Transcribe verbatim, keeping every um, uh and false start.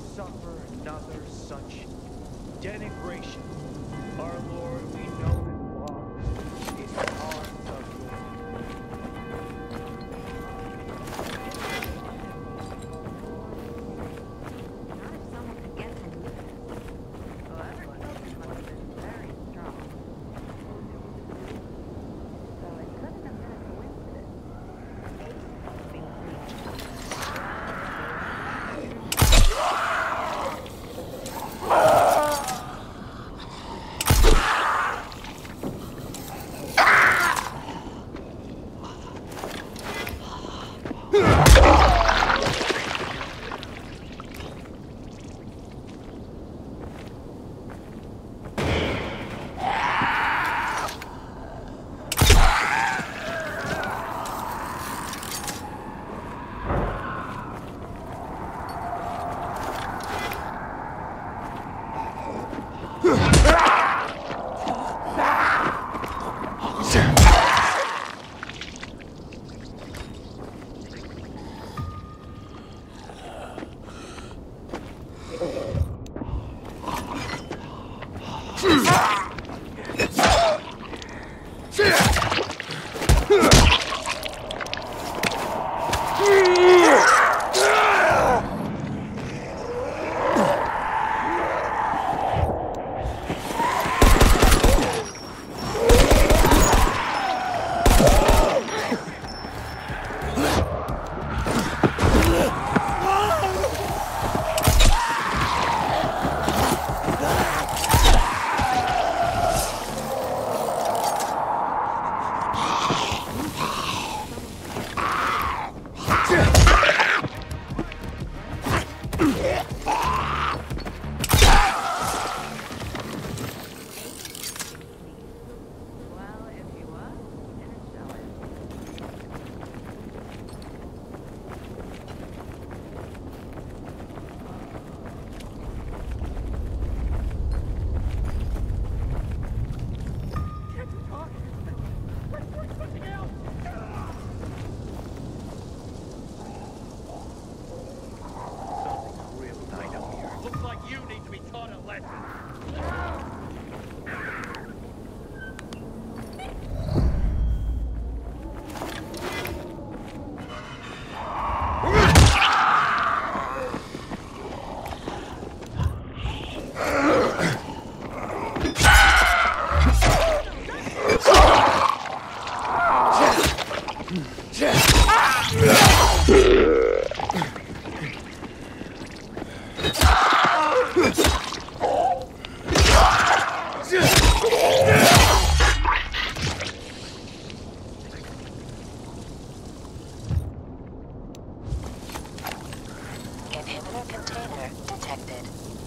suffer another such denigration. Our Lord, we know this law is the arms of your Not if someone could get to me. Whoever killed him must have been very strong. So it couldn't have been a coincidence. Ace being reached. Well, if he was, didn't show it. something's real tight up here. Looks like you need to be taught a lesson. Inhibitor container detected.